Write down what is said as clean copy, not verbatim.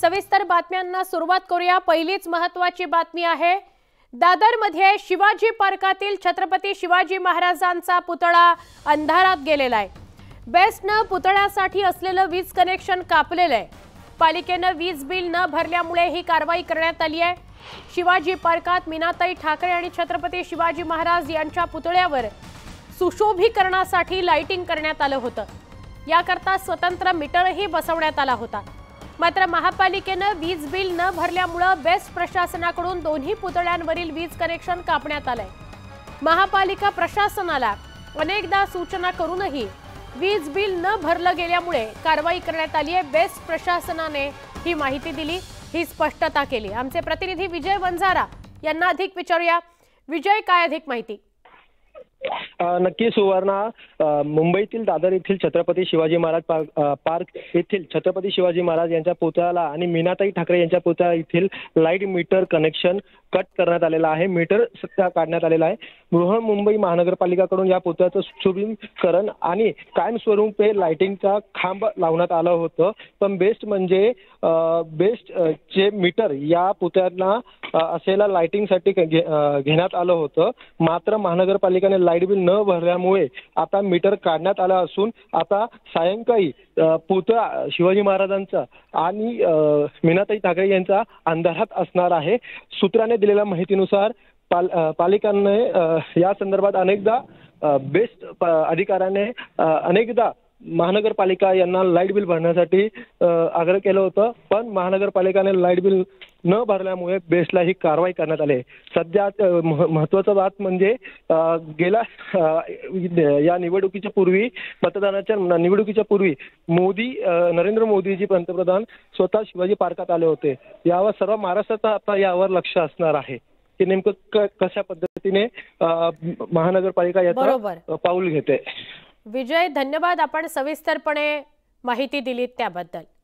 सविस्तर बातम्यांना सुरुवात करूया। पहिलीच महत्त्वाची बातमी आहे, दादरमध्ये शिवाजी पार्कातील छत्रपती शिवाजी महाराजांचा पुतळा अंधारात गेलेला आहे। बेस्टने पुतळ्यासाठी असलेलं वीज कनेक्शन कापलेलं आहे। पालिकेने वीज बिल न भरल्यामुळे ही कारवाई करण्यात आली आहे। शिवाजी पार्कात मीनाताई ठाकरे आणि छत्रपती शिवाजी महाराज यांच्या पुतळ्यावर सुशोभीकरणासाठी लाइटिंग करण्यात आलं होतं। याकरता स्वतंत्र मीटरही बसवण्यात आला होता। मात्र महापालिकेने वीज बिल न भरल्यामुळे बेस्ट प्रशासनाकडून दोन्ही पुतळ्यांवरील वीज कनेक्शन कापण्यात आलंय। महापालिका प्रशासनाला अनेकदा सूचना करूनही वीज बिल न भरलं गेल्यामुळे कारवाई करण्यात आली आहे। बेस्ट प्रशासनाने ही माहिती दिली, ही स्पष्टता केली। आमचे प्रतिनिधी विजय वंजारा यांना अधिक विचारूया। विजय, काय अधिक माहिती? नक्की सुवर्णा, मुंबईतील दादर येथील छत्रपती शिवाजी महाराज पार्क येथील छत्रपती शिवाजी महाराज यांच्या पुतळ्याला आणि मीनाताई ठाकरे यांच्या पुतळ्या येथील लाईट मीटर कनेक्शन कट करण्यात आलेला आहे। मीटर सध्या काढण्यात आलेला आहे। बृहन्मुंबई महानगरपालिकाकडून या पुतळ्याचं सुशोभीकरण आणि कायमस्वरूपी लाइटिंगचा खांब लावण्यात आलं होतं। पण बेस्ट म्हणजे बेस्ट चे मीटर या पुतळ्यांना असलेल्या लाइटिंगसाठी घेण्यात आलं होतं। मात्र महानगरपालिकेने लाईट बिल न भरल्यामुळे आता मीटर काढण्यात आलं असून आता सायंकाळी पुतळा शिवाजी महाराजांचा आणि मीनाताई ठाकरे यांचा अंधारात असणार आहे। सूत्राने दिलेल्या माहितीनुसार पालिकांनी या संदर्भात अनेकदा बेस्ट अधिकाऱ्याने अनेकदा महानगरपालिका यांना लाईट बिल भरण्यासाठी आग्रह केलं होतं, पण महानगरपालिकेने लाईट बिल न भरल्यामुळे बेस्टला ही कारवाई करण्यात आली। सध्या महत्त्वाचं बात म्हणजे गेल्या या निवडणुकीच्या पूर्वी मतदानाच्या निवडणुकीच्या पूर्वी नरेंद्र मोदीजी पंतप्रधान स्वतः शिवाजी पार्कात आले होते। यावर सर्व महाराष्ट्राचं आता यावर लक्ष असणार आहे की नेमकं कशा पद्धतीने महानगरपालिका याचं पाऊल घेते। विजय, धन्यवाद, आपण सविस्तरपणे माहिती दिलीत त्याबद्दल।